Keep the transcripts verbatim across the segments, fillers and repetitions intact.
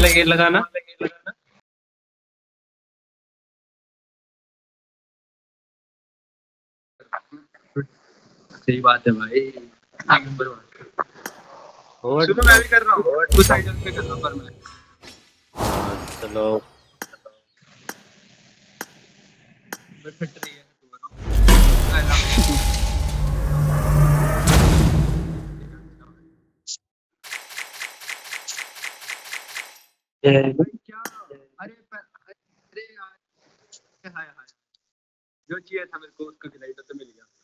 लगे लगाना। सही बात है भाई, एक नंबर बात। और सुनो मैं भी कर रहा हूँ, कुछ आइटम पे कर रहा हूँ पर मैं। चलो मैं फिट रही है ये क्या? अरे प- अरे यार, हाय हाय, जो चाहिए था मेरे को उसका खिलाई तो मिल गया।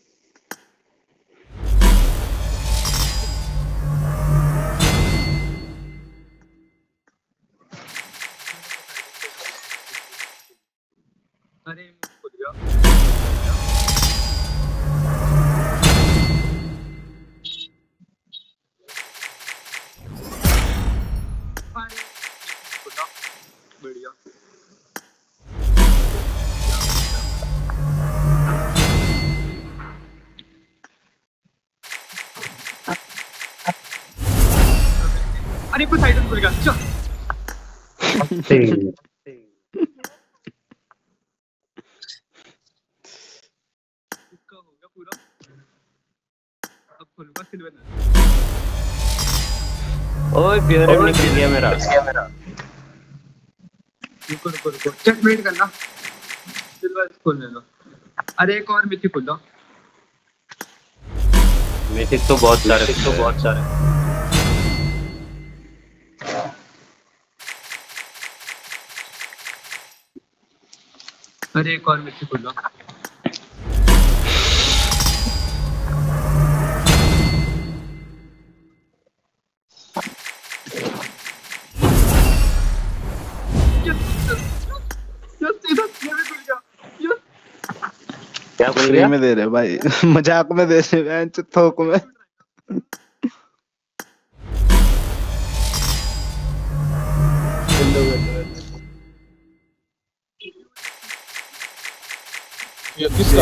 अरे खुल गया। अरे खुला, बढ़िया। अरे कुछ आइटम खुल गया, चल। इसका हो गया पूरा, अब खुलूंगा सिल्वर। ओए फेवरेट निकल गया मेरा। रुको रुको रुको, चेक वेट करना, सिल्वर खोलने दो। अरे एक और मिथी खोल दो। मिथिक तो बहुत सारे तो बहुत सारे। अरे एक और मिथी खोल दो। क्या बोल फ्री गया? में दे रहे भाई मजाक में दे रहे हैं थोक में। ये किसका?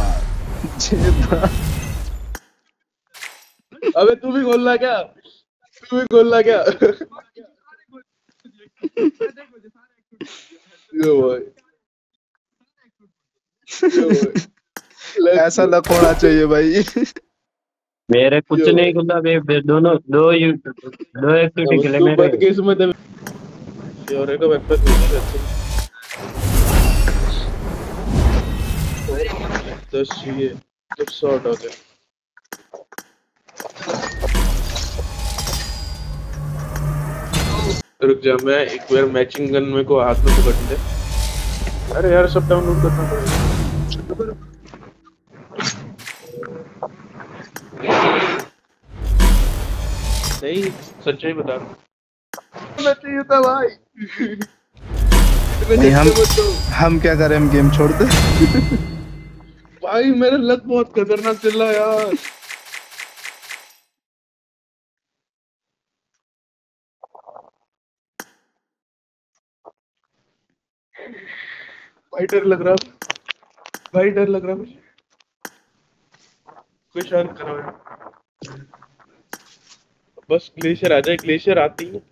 अबे तू भी खोल रहा क्या? तू भी खोल रहा क्या? यो भाई, यो भाई, ऐसा लक होना चाहिए भाई। मेरे कुछ नहीं खुला बे, बे दोनों दो यू दो एक्टिविटी खेले तू मेरे। बदकिस्मत है। योरे को वेपन नहीं है अच्छे। दस ये तो शॉट हो गया। रुक जा, मैं एक बार मैचिंग गन में को हाथ में पकड़ ले। अरे यार सब डाउनलोड करना पड़ेगा। नहीं सच्चाई बता, मैं चाहिए था भाई। नहीं हम हम क्या करें, हम गेम छोड़ दे। भाई मेरा लक बहुत खतरनाक चल रहा है यार। भाई डर लग रहा, भाई डर लग रहा मुझे। कोई शांत करो यार। बस ग्लेशियर आ जाए, ग्लेशियर आती है।